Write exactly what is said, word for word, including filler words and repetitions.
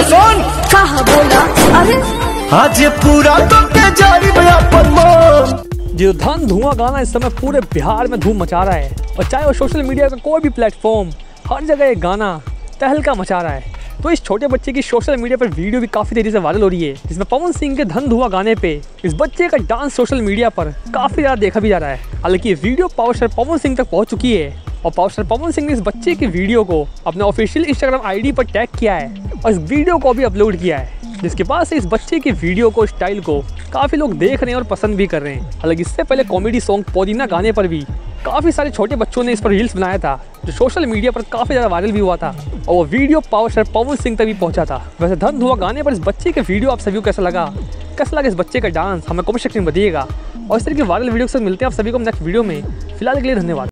सुन कहा बोला अरे आज पूरा तो के जारी में अपन मन। जो धन धुआं गाना इस समय पूरे बिहार में धूम मचा रहा है और चाहे वो सोशल मीडिया का कोई भी प्लेटफॉर्म, हर जगह ये गाना तहलका मचा रहा है। तो इस छोटे बच्चे की सोशल मीडिया पर वीडियो भी काफ़ी तेज़ी से वायरल हो रही है, जिसमें पवन सिंह के धन धुआं गाने पे इस बच्चे का डांस सोशल मीडिया पर काफ़ी ज़्यादा देखा भी जा रहा है। हालांकि ये video power star Pawan Singh तक पहुंच चुकी है और पावर स्टार पवन सिंह ने इस बच्चे की वीडियो को अपने ऑफिशियल इंस्टाग्राम आईडी पर टैग किया है और इस वीडियो को भी अपलोड किया है, जिसके बाद से इस बच्चे की वीडियो को, स्टाइल को काफ़ी लोग देख रहे हैं और पसंद भी कर रहे हैं। हालांकि इससे पहले कॉमेडी सॉन्ग पुदीना गाने पर भी काफ़ी सारे छोटे बच्चों ने इस पर रील्स बनाया था, जो सोशल मीडिया पर काफ़ी ज़्यादा वायरल भी हुआ था और वो video power star Pawan Singh तक भी पहुंचा था। वैसे धन धुआं गाने पर इस बच्चे के वीडियो आप सभी को कैसा लगा, कैसा लगा इस बच्चे का डांस, हमें कमेंट सेक्शन में बताइएगा। और इस तरह की वायरल वीडियो के साथ मिलते हैं आप सभी को नेक्स्ट वीडियो में। फिलहाल के लिए धन्यवाद।